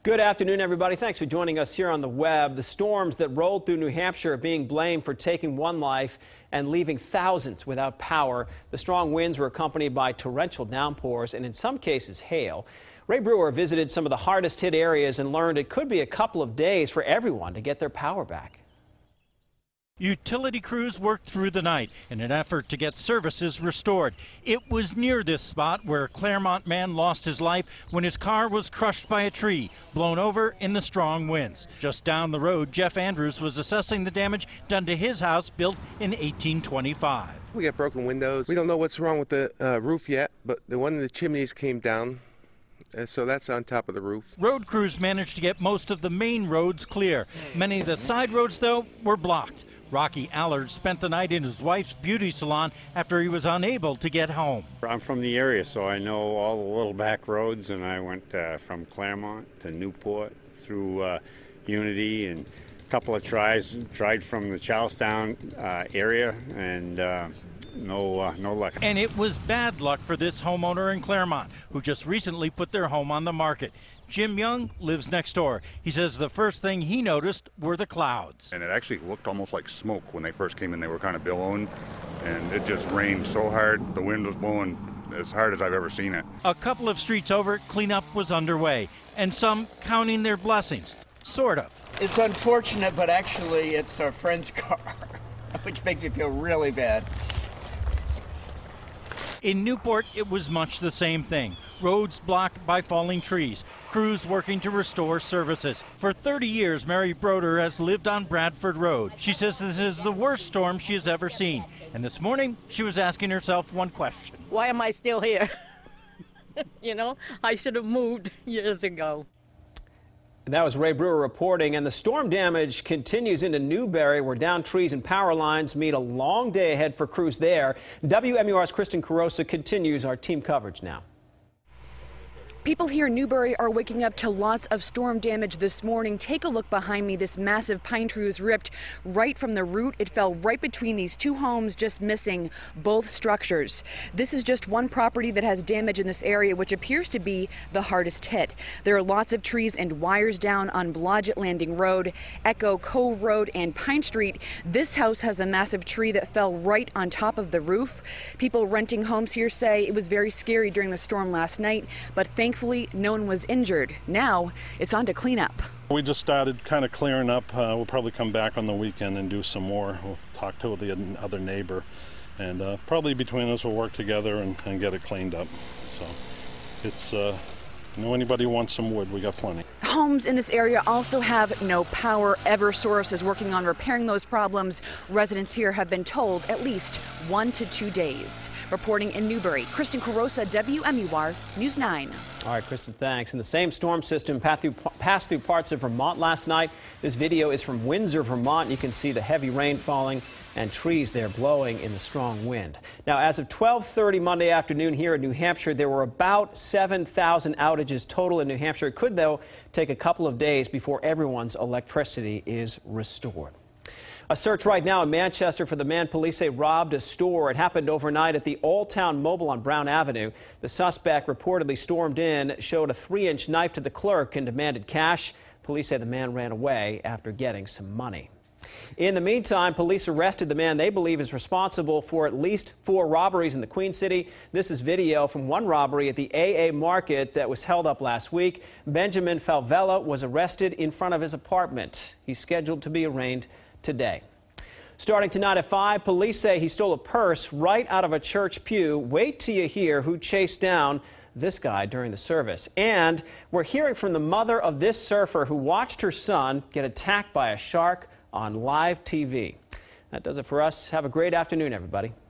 Good afternoon, everybody. Thanks for joining us here on the web. The storms that rolled through New Hampshire are being blamed for taking one life and leaving thousands without power. The strong winds were accompanied by torrential downpours and in some cases hail. Ray Brewer visited some of the hardest hit areas and learned it could be a couple of days for everyone to get their power back. Utility crews worked through the night in an effort to get services restored. It was near this spot where a Claremont man lost his life when his car was crushed by a tree, blown over in the strong winds. Just down the road, Jeff Andrews was assessing the damage done to his house built in 1825. We got broken windows. We don't know what's wrong with the roof yet, but the one of the chimneys came down. So that's on top of the roof. Road crews managed to get most of the main roads clear. Many of the side roads, though, were blocked. Rocky Allard spent the night in his wife's beauty salon after he was unable to get home. I'm from the area, so I know all the little back roads, and I went from Claremont to Newport through Unity, and a couple of tried from the Charlestown area, and no luck. And it was bad luck for this homeowner in Claremont, who just recently put their home on the market. Jim Young lives next door. He says the first thing he noticed were the clouds. And it actually looked almost like smoke when they first came in. They were kind of billowing, and it just rained so hard. The wind was blowing as hard as I've ever seen it. A couple of streets over, cleanup was underway, and some counting their blessings. Sort of. It's unfortunate, but actually it's our friend's car, which makes me feel really bad. In Newport, it was much the same thing. Roads blocked by falling trees. Crews working to restore services. For 30 years, Mary Broder has lived on Bradford Road. She says this is the worst storm she has ever seen. And this morning, she was asking herself one question. Why am I still here? You know, I should have moved years ago. That was Ray Brewer reporting, and the storm damage continues into Newberry, where downed trees and power lines mean a long day ahead for crews there. WMUR's Kristen Carosa continues our team coverage now. People here in Newberry are waking up to lots of storm damage this morning. Take a look behind me. This massive pine tree was ripped right from the root. It fell right between these two homes, just missing both structures. This is just one property that has damage in this area, which appears to be the hardest hit. There are lots of trees and wires down on Blodgett Landing Road, Echo Cove Road, and Pine Street. This house has a massive tree that fell right on top of the roof. People renting homes here say it was very scary during the storm last night, but thankfully no one was injured. Now it's on to cleanup. We just started kind of clearing up. We'll probably come back on the weekend and do some more. We'll talk to the other neighbor, and probably between us we'll work together and get it cleaned up. So it's you know, anybody wants some wood, we got plenty. Homes in this area also have no power. Eversource is working on repairing those problems. Residents here have been told at least 1 to 2 days. Reporting in Newberry, Kristen Carosa, WMUR News 9. All right, Kristen, thanks. And the same storm system passed through parts of Vermont last night. This video is from Windsor, Vermont. You can see the heavy rain falling and trees there blowing in the strong wind. Now, as of 12:30 Monday afternoon here in New Hampshire, there were about 7,000 outages total in New Hampshire. It could, though, take a couple of days before everyone's electricity is restored. A search right now in Manchester for the man police say robbed a store. It happened overnight at the Old Town Mobile on Brown Avenue. The suspect reportedly stormed in, showed a 3-inch knife to the clerk, and demanded cash. Police say the man ran away after getting some money. In the meantime, police arrested the man they believe is responsible for at least 4 robberies in the Queen City. This is video from one robbery at the AA Market that was held up last week. Benjamin Falvella was arrested in front of his apartment. He's scheduled to be arraigned today. Starting tonight at 5, police say he stole a purse right out of a church pew. Wait till you hear who chased down this guy during the service. And we're hearing from the mother of this surfer who watched her son get attacked by a shark on live TV. That does it for us. Have a great afternoon, everybody.